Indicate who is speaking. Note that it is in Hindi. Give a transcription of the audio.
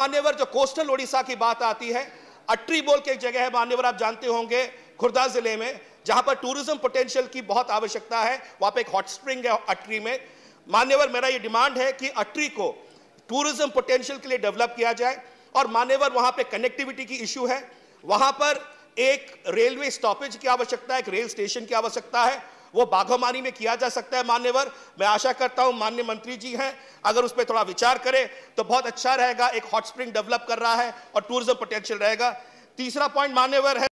Speaker 1: मान्यवर जो कोस्टल ओडिशा की बात आती है, अट्री बोल के एक जगह है मान्यवर, आप जानते होंगे, खुर्दा जिले में, जहां पर टूरिज्म पोटेंशियल की बहुत आवश्यकता है। वहां पे एक हॉट स्प्रिंग है अट्री में। मान्यवर मेरा ये डिमांड है कि अट्री को टूरिज्म पोटेंशियल के लिए डेवलप किया जाए। और मान्यवर वहां पे कनेक्टिविटी की इशू है, वहां पर एक रेलवे स्टॉपेज की आवश्यकता है, एक रेल स्टेशन की आवश्यकता है, वो बाघोमारी में किया जा सकता है। मान्यवर मैं आशा करता हूं माननीय मंत्री जी हैं, अगर उस पर थोड़ा विचार करें तो बहुत अच्छा रहेगा। एक हॉट स्प्रिंग डेवलप कर रहा है और टूरिज्म पोटेंशियल रहेगा। तीसरा पॉइंट मान्यवर है